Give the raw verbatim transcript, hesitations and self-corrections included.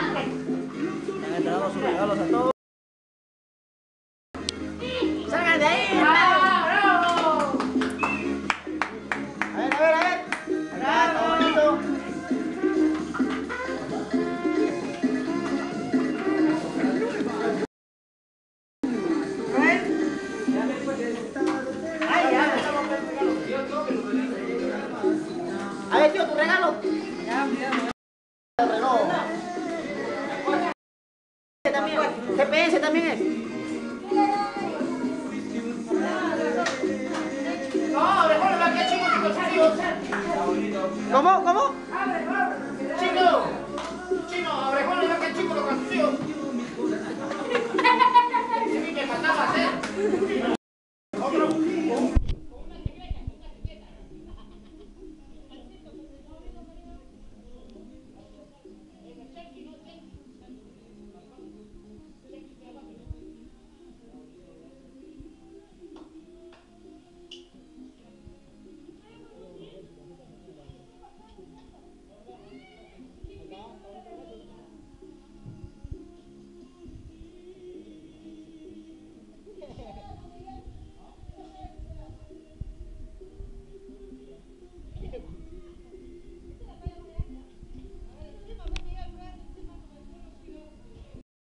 Han entregado sus regalos a todos. ¡Salgan de ahí! ¡Bravo! A ver, a ver, a ver. Acá, está bonito. A ver, tío, tu regalo. El reloj. También. G P S también es. No, mejor va que chicos. ¿Cómo? ¿Cómo?